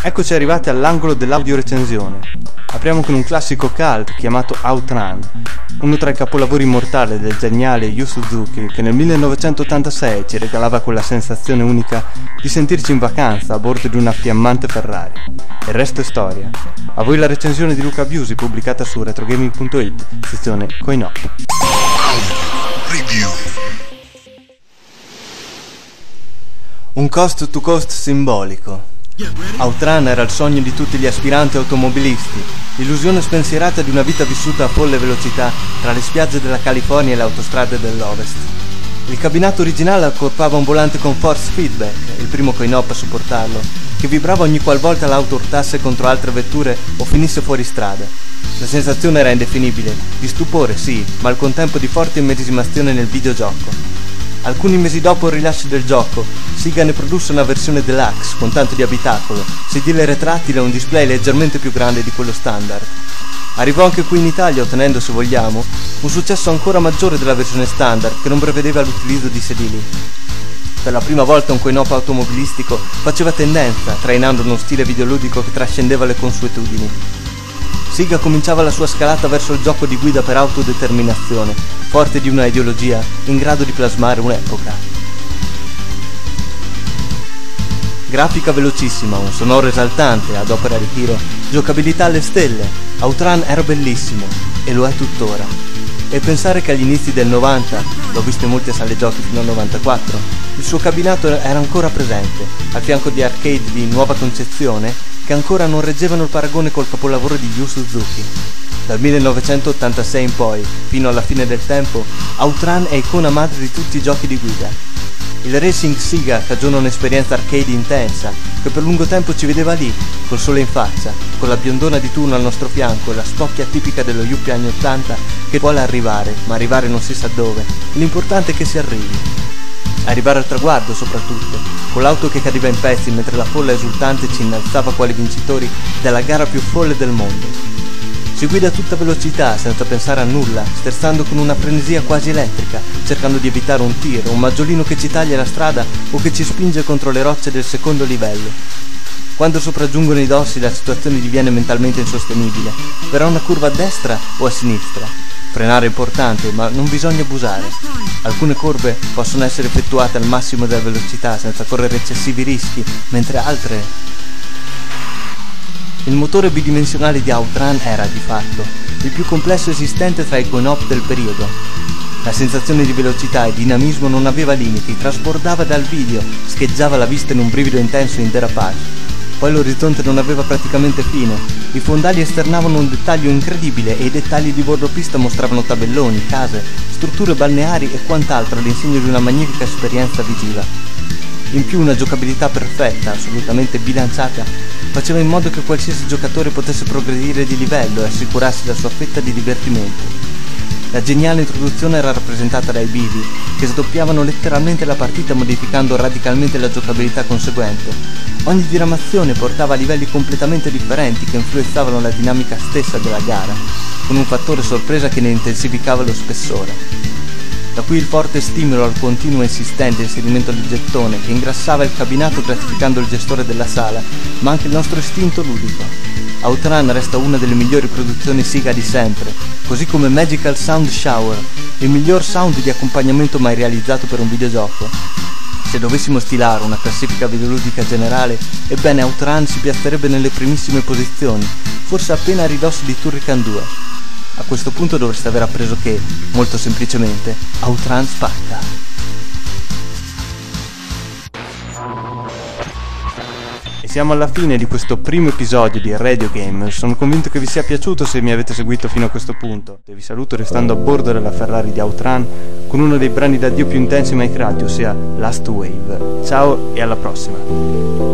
Eccoci arrivati all'angolo dell'audio recensione. Apriamo con un classico cult chiamato Outrun, uno tra i capolavori immortali del geniale Yu Suzuki, che nel 1986 ci regalava quella sensazione unica di sentirci in vacanza a bordo di una fiammante Ferrari. Il resto è storia. A voi la recensione di Luca Biusi pubblicata su retrogaming.it, sezione Coin Op. Un cost to cost simbolico. Outrun era il sogno di tutti gli aspiranti automobilisti, l'illusione spensierata di una vita vissuta a folle velocità tra le spiagge della California e le autostrade dell'Ovest. Il cabinato originale accorpava un volante con force feedback, il primo coin-op a supportarlo, che vibrava ogni qualvolta l'auto urtasse contro altre vetture o finisse fuori strada. La sensazione era indefinibile, di stupore sì, ma al contempo di forte immedesimazione nel videogioco. Alcuni mesi dopo il rilascio del gioco, Sega ne produsse una versione deluxe con tanto di abitacolo, sedile retrattile e un display leggermente più grande di quello standard. Arrivò anche qui in Italia ottenendo, se vogliamo, un successo ancora maggiore della versione standard che non prevedeva l'utilizzo di sedili. Per la prima volta un coin-op automobilistico faceva tendenza, trainando uno stile videoludico che trascendeva le consuetudini. Sega cominciava la sua scalata verso il gioco di guida per autodeterminazione, forte di una ideologia in grado di plasmare un'epoca. Grafica velocissima, un sonoro esaltante ad opera di Hiro, giocabilità alle stelle, Outrun era bellissimo, e lo è tuttora. E pensare che agli inizi del 90, l'ho visto in molte sale giochi fino al 94, il suo cabinato era ancora presente, al fianco di arcade di nuova concezione che ancora non reggevano il paragone col capolavoro di Yu Suzuki. Dal 1986 in poi, fino alla fine del tempo, Outrun è icona madre di tutti i giochi di guida. Il Racing Sega cagiona un'esperienza arcade intensa, che per lungo tempo ci vedeva lì, col sole in faccia, con la biondona di turno al nostro fianco e la spocchia tipica dello Yuppie anni 80 che vuole arrivare, ma arrivare non si sa dove, e l'importante è che si arrivi. Arrivare al traguardo soprattutto, con l'auto che cadeva in pezzi mentre la folla esultante ci innalzava quali vincitori della gara più folle del mondo. Si guida a tutta velocità, senza pensare a nulla, sterzando con una frenesia quasi elettrica, cercando di evitare un tiro, un maggiolino che ci taglia la strada o che ci spinge contro le rocce del secondo livello. Quando sopraggiungono i dossi la situazione diviene mentalmente insostenibile. Verrà una curva a destra o a sinistra? Frenare è importante, ma non bisogna abusare. Alcune curve possono essere effettuate al massimo della velocità senza correre eccessivi rischi, mentre altre... Il motore bidimensionale di Outrun era, di fatto, il più complesso esistente tra i coin-op del periodo. La sensazione di velocità e dinamismo non aveva limiti, trasbordava dal video, scheggiava la vista in un brivido intenso in derapage. Poi l'orizzonte non aveva praticamente fine, i fondali esternavano un dettaglio incredibile e i dettagli di bordo pista mostravano tabelloni, case, strutture balneari e quant'altro all'insegno di una magnifica esperienza visiva. In più una giocabilità perfetta, assolutamente bilanciata, faceva in modo che qualsiasi giocatore potesse progredire di livello e assicurarsi la sua fetta di divertimento. La geniale introduzione era rappresentata dai bivi, che sdoppiavano letteralmente la partita modificando radicalmente la giocabilità conseguente. Ogni diramazione portava a livelli completamente differenti che influenzavano la dinamica stessa della gara, con un fattore sorpresa che ne intensificava lo spessore. Da qui il forte stimolo al continuo e insistente inserimento del gettone che ingrassava il cabinato gratificando il gestore della sala, ma anche il nostro istinto ludico. Outrun resta una delle migliori produzioni Sega di sempre, così come Magical Sound Shower, il miglior sound di accompagnamento mai realizzato per un videogioco. Se dovessimo stilare una classifica videoludica generale, ebbene Outrun si piazzerebbe nelle primissime posizioni, forse appena a ridosso di Turrican 2. A questo punto dovreste aver appreso che, molto semplicemente, Outrun spacca. E siamo alla fine di questo primo episodio di Radio Game. Sono convinto che vi sia piaciuto se mi avete seguito fino a questo punto. E vi saluto restando a bordo della Ferrari di Outrun con uno dei brani d'addio più intensi mai creati, ossia Last Wave. Ciao e alla prossima!